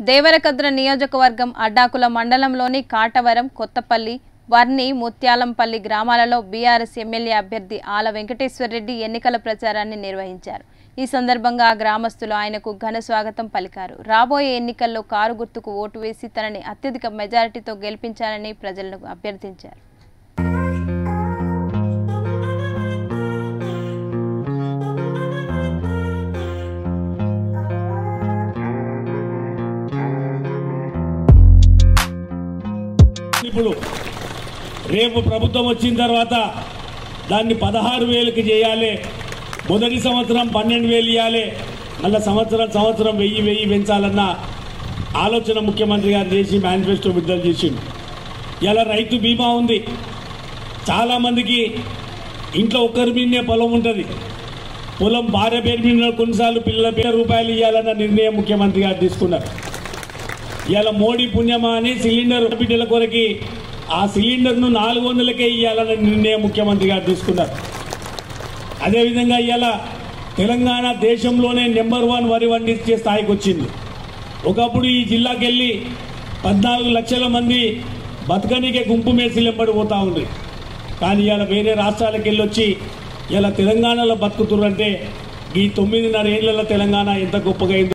దేవరకద్ర నియోజకవర్గం అడ్డాకుల మండలంలోని కాటవరం, కొత్తపల్లి, వర్ని, ముత్యాలంపల్లి గ్రామాలలో బీఆర్ఎస్ ఎమ్మెల్యే అభ్యర్థి ఆల వెంకటేశ్వరరెడ్డి ఎన్నికల ప్రచారాన్ని నిర్వహించారు. ఈ సందర్భంగా ఆ గ్రామస్తులు ఆయనకు ఘన స్వాగతం పలికారు. రాబోయే ఎన్నికల్లో కారు గుర్తుకు ఓటు వేసి తనని అత్యధిక మెజారిటీతో గెలిపించాలని ప్రజలను అభ్యర్థించారు. ఇప్పుడు రేపు ప్రభుత్వం వచ్చిన తర్వాత దాన్ని 16,000కి చేయాలి. మొదటి సంవత్సరం 12,000 ఇవ్వాలి. మళ్ళీ సంవత్సరం 1000 పెంచాలన్న ఆలోచన ముఖ్యమంత్రి గారు చేసి మేనిఫెస్టో విడుదల చేసిండు. ఇలా రైతు బీమా ఉంది. చాలామందికి ఇంట్లో ఒక్కరి మీదనే పొలం ఉంటుంది. పొలం భార్య పేరు మీద కొన్నిసార్లు పిల్లల పేరు రూపాయలు ఇవ్వాలన్న నిర్ణయం ముఖ్యమంత్రి గారు తీసుకున్నారు. ఇలా మోడీ పుణ్యమా అని సిలిండర్ బిడ్డల కొరకి ఆ సిలిండర్ను 400కే ఇవ్వాలన్న నిర్ణయం ముఖ్యమంత్రి గారు తీసుకున్నారు. అదేవిధంగా ఇలా తెలంగాణ దేశంలోనే నెంబర్ 1 వరి పండించే స్థాయికి వచ్చింది. ఒకప్పుడు ఈ జిల్లాకి వెళ్ళి 14 లక్షల మంది బతకనికే గుంపు మేసిలు ఎంబడిపోతూ ఉంది. కానీ ఇలా వేరే రాష్ట్రాలకు వెళ్ళి వచ్చి ఇలా తెలంగాణలో బతుకుతుర్రంటే ఈ 9.5 ఏళ్లలో తెలంగాణ ఎంత గొప్పగా